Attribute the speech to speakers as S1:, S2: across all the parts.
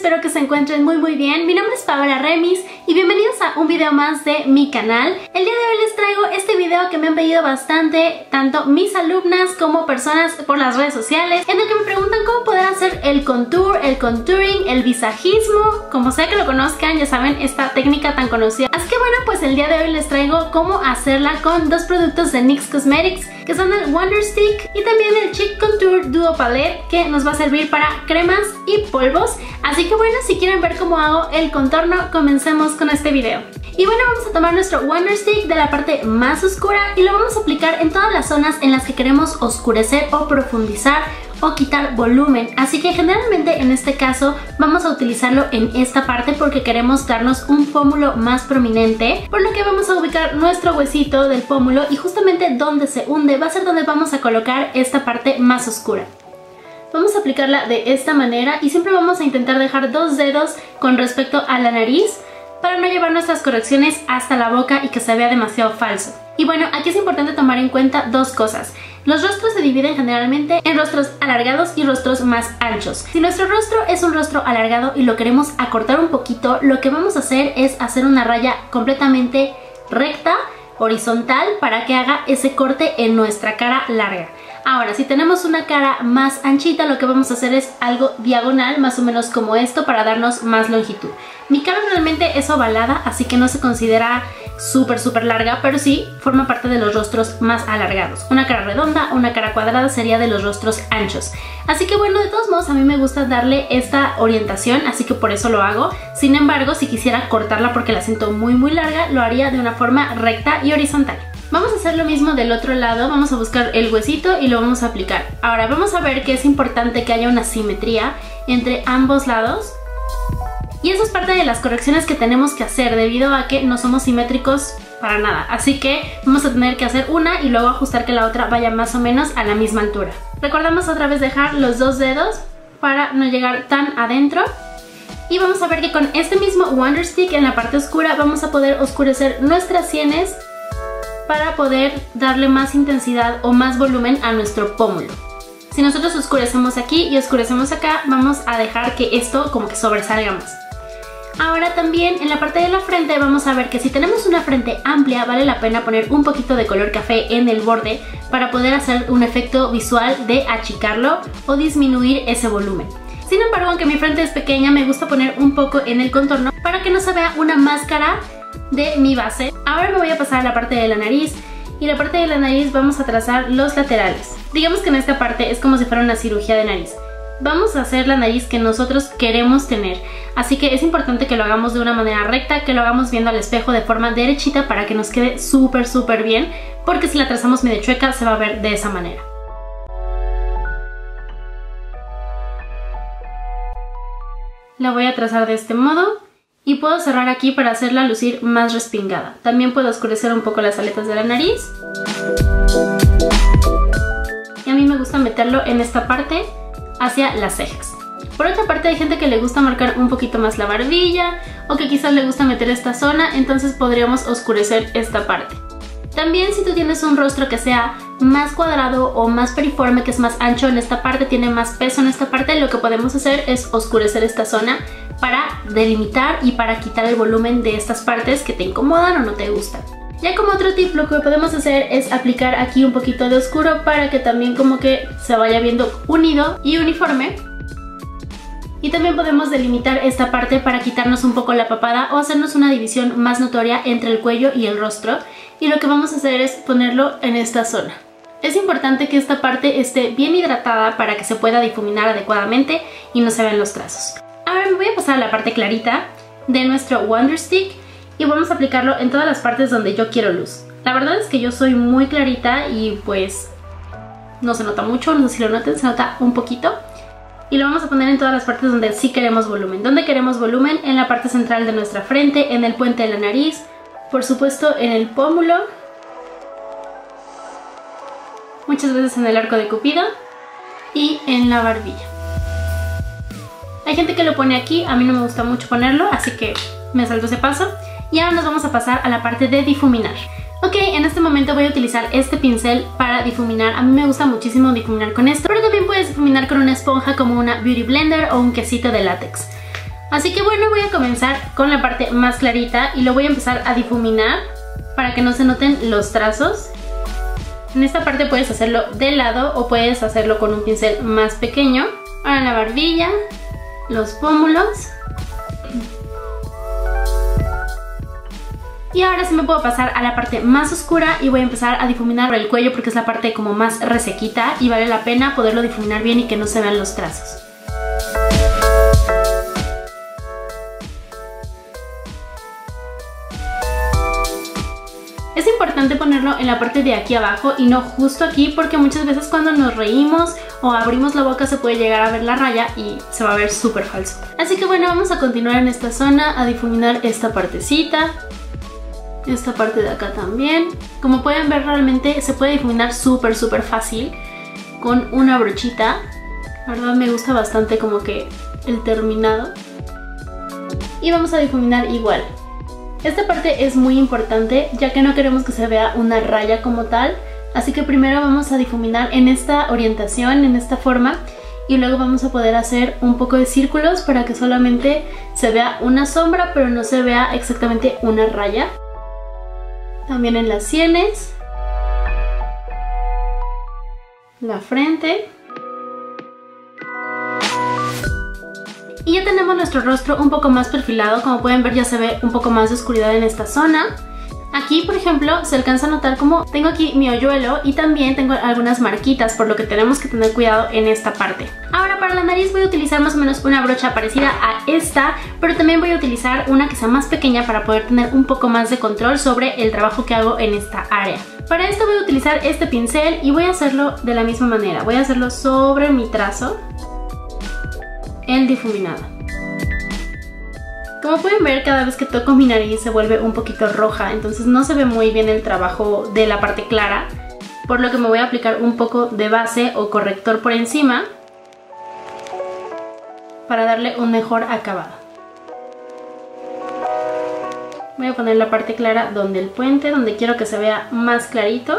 S1: espero que se encuentren muy bien. Mi nombre es Paola Remis y bienvenidos a un video más de mi canal. El día de hoy les traigo este video que me han pedido bastante, tanto mis alumnas como personas por las redes sociales, en el que me preguntan cómo poder hacer el contour, el contouring, el visajismo, como sea que lo conozcan, ya saben, esta técnica tan conocida. Así que bueno, pues el día de hoy les traigo cómo hacerla con dos productos de NYX Cosmetics, que son el Wonder Stick y también el Cheek Contour Duo Palette, que nos va a servir para cremas y polvos. Así que bueno, si quieren ver cómo hago el contorno, comencemos con este video. Y bueno, vamos a tomar nuestro Wonder Stick de la parte más oscura y lo vamos a aplicar en todas las zonas en las que queremos oscurecer o profundizar o quitar volumen. Así que generalmente en este caso vamos a utilizarlo en esta parte porque queremos darnos un pómulo más prominente, por lo que vamos a ubicar nuestro huesito del pómulo y justamente donde se hunde va a ser donde vamos a colocar esta parte más oscura. Vamos a aplicarla de esta manera y siempre vamos a intentar dejar dos dedos con respecto a la nariz para no llevar nuestras correcciones hasta la boca y que se vea demasiado falso. Y bueno, aquí es importante tomar en cuenta dos cosas. Los rostros se dividen generalmente en rostros alargados y rostros más anchos. Si nuestro rostro es un rostro alargado y lo queremos acortar un poquito, lo que vamos a hacer es hacer una raya completamente recta, horizontal, para que haga ese corte en nuestra cara larga. Ahora, si tenemos una cara más anchita, lo que vamos a hacer es algo diagonal, más o menos como esto, para darnos más longitud. Mi cara realmente es ovalada, así que no se considera súper larga, pero sí forma parte de los rostros más alargados. Una cara redonda, una cara cuadrada sería de los rostros anchos. Así que bueno, de todos modos a mí me gusta darle esta orientación, así que por eso lo hago. Sin embargo, si quisiera cortarla porque la siento muy larga, lo haría de una forma recta y horizontal. Vamos a hacer lo mismo del otro lado, vamos a buscar el huesito y lo vamos a aplicar. Ahora vamos a ver que es importante que haya una simetría entre ambos lados. Y eso es parte de las correcciones que tenemos que hacer debido a que no somos simétricos para nada. Así que vamos a tener que hacer una y luego ajustar que la otra vaya más o menos a la misma altura. Recordamos otra vez dejar los dos dedos para no llegar tan adentro. Y vamos a ver que con este mismo Wonder Stick en la parte oscura vamos a poder oscurecer nuestras sienes para poder darle más intensidad o más volumen a nuestro pómulo. Si nosotros oscurecemos aquí y oscurecemos acá, vamos a dejar que esto como que sobresalga más. Ahora también en la parte de la frente vamos a ver que si tenemos una frente amplia vale la pena poner un poquito de color café en el borde para poder hacer un efecto visual de achicarlo o disminuir ese volumen. Sin embargo, aunque mi frente es pequeña, me gusta poner un poco en el contorno para que no se vea una máscara de mi base. Ahora me voy a pasar a la parte de la nariz y la parte de la nariz vamos a trazar los laterales. Digamos que en esta parte es como si fuera una cirugía de nariz. Vamos a hacer la nariz que nosotros queremos tener, así que es importante que lo hagamos de una manera recta, que lo hagamos viendo al espejo de forma derechita para que nos quede súper bien, porque si la trazamos medio chueca se va a ver de esa manera. La voy a trazar de este modo y puedo cerrar aquí para hacerla lucir más respingada. También puedo oscurecer un poco las aletas de la nariz. Y a mí me gusta meterlo en esta parte hacia las cejas. Por otra parte, hay gente que le gusta marcar un poquito más la barbilla o que quizás le gusta meter esta zona, entonces podríamos oscurecer esta parte. También si tú tienes un rostro que sea más cuadrado o más periforme, que es más ancho en esta parte, tiene más peso en esta parte, lo que podemos hacer es oscurecer esta zona para delimitar y para quitar el volumen de estas partes que te incomodan o no te gustan. Ya como otro tip, lo que podemos hacer es aplicar aquí un poquito de oscuro para que también como que se vaya viendo unido y uniforme. Y también podemos delimitar esta parte para quitarnos un poco la papada o hacernos una división más notoria entre el cuello y el rostro. Y lo que vamos a hacer es ponerlo en esta zona. Es importante que esta parte esté bien hidratada para que se pueda difuminar adecuadamente y no se vean los trazos. Ahora me voy a pasar a la parte clarita de nuestro Wonder Stick y vamos a aplicarlo en todas las partes donde yo quiero luz. La verdad es que yo soy muy clarita y pues no se nota mucho, no sé si lo noten, se nota un poquito. Y lo vamos a poner en todas las partes donde sí queremos volumen. ¿Dónde queremos volumen? En la parte central de nuestra frente, en el puente de la nariz, por supuesto en el pómulo, muchas veces en el arco de Cupido y en la barbilla. Hay gente que lo pone aquí, a mí no me gusta mucho ponerlo, así que me salto ese paso. Y ahora nos vamos a pasar a la parte de difuminar. Ok, en este momento voy a utilizar este pincel para difuminar. A mí me gusta muchísimo difuminar con esto, pero también puedes difuminar con una esponja como una Beauty Blender o un quesito de látex. Así que bueno, voy a comenzar con la parte más clarita y lo voy a empezar a difuminar para que no se noten los trazos. En esta parte puedes hacerlo de lado o puedes hacerlo con un pincel más pequeño. Ahora la barbilla, los pómulos. Y ahora sí me puedo pasar a la parte más oscura y voy a empezar a difuminar el cuello porque es la parte como más resequita y vale la pena poderlo difuminar bien y que no se vean los trazos. Es importante ponerlo en la parte de aquí abajo y no justo aquí porque muchas veces cuando nos reímos o abrimos la boca se puede llegar a ver la raya y se va a ver súper falso. Así que bueno, vamos a continuar en esta zona a difuminar esta partecita. Esta parte de acá también. Como pueden ver, realmente se puede difuminar súper fácil con una brochita. La verdad me gusta bastante como que el terminado. Y vamos a difuminar igual. Esta parte es muy importante ya que no queremos que se vea una raya como tal. Así que primero vamos a difuminar en esta orientación, en esta forma. Y luego vamos a poder hacer un poco de círculos para que solamente se vea una sombra pero no se vea exactamente una raya. También en las sienes, la frente. Y ya tenemos nuestro rostro un poco más perfilado, como pueden ver ya se ve un poco más de oscuridad en esta zona. Aquí, por ejemplo, se alcanza a notar como tengo aquí mi hoyuelo y también tengo algunas marquitas, por lo que tenemos que tener cuidado en esta parte. Ahora para la nariz voy a utilizar más o menos una brocha parecida a esta, pero también voy a utilizar una que sea más pequeña para poder tener un poco más de control sobre el trabajo que hago en esta área. Para esto voy a utilizar este pincel y voy a hacerlo de la misma manera. Voy a hacerlo sobre mi trazo, el difuminado. Como pueden ver, cada vez que toco mi nariz se vuelve un poquito roja, entonces no se ve muy bien el trabajo de la parte clara, por lo que me voy a aplicar un poco de base o corrector por encima para darle un mejor acabado. Voy a poner la parte clara donde el puente, donde quiero que se vea más clarito.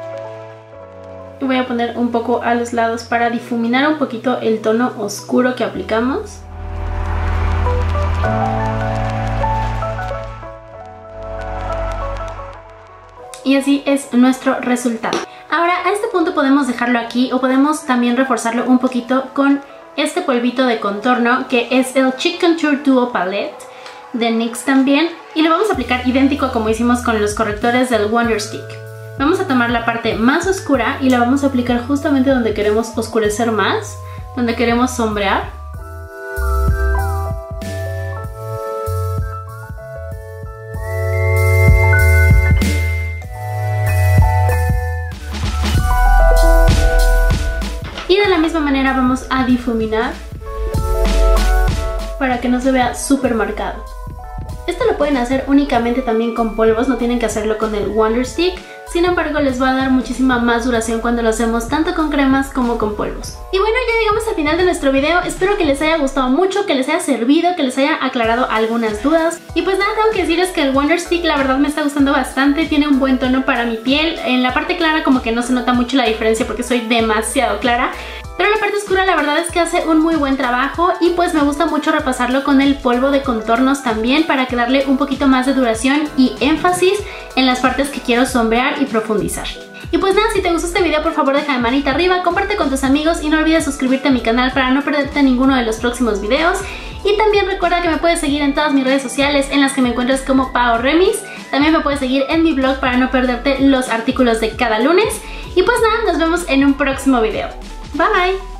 S1: Y voy a poner un poco a los lados para difuminar un poquito el tono oscuro que aplicamos. Y así es nuestro resultado. Ahora a este punto podemos dejarlo aquí o podemos también reforzarlo un poquito con este polvito de contorno que es el Cheek Contour Duo Palette de NYX también. Y lo vamos a aplicar idéntico como hicimos con los correctores del Wonder Stick. Vamos a tomar la parte más oscura y la vamos a aplicar justamente donde queremos oscurecer más, donde queremos sombrear. Y de la misma manera vamos a difuminar para que no se vea súper marcado. Esto lo pueden hacer únicamente también con polvos, no tienen que hacerlo con el Wonder Stick. Sin embargo, les va a dar muchísima más duración cuando lo hacemos tanto con cremas como con polvos. Y bueno, ya llegamos al final de nuestro video. Espero que les haya gustado mucho, que les haya servido, que les haya aclarado algunas dudas. Y pues nada, tengo que decirles que el Wonder Stick la verdad me está gustando bastante. Tiene un buen tono para mi piel. En la parte clara como que no se nota mucho la diferencia porque soy demasiado clara. Pero la parte oscura la verdad es que hace un muy buen trabajo y pues me gusta mucho repasarlo con el polvo de contornos también para que darle un poquito más de duración y énfasis en las partes que quiero sombrear y profundizar. Y pues nada, si te gustó este video por favor deja manita arriba, comparte con tus amigos y no olvides suscribirte a mi canal para no perderte ninguno de los próximos videos. Y también recuerda que me puedes seguir en todas mis redes sociales en las que me encuentras como Pao Remis. También me puedes seguir en mi blog para no perderte los artículos de cada lunes. Y pues nada, nos vemos en un próximo video. Bye!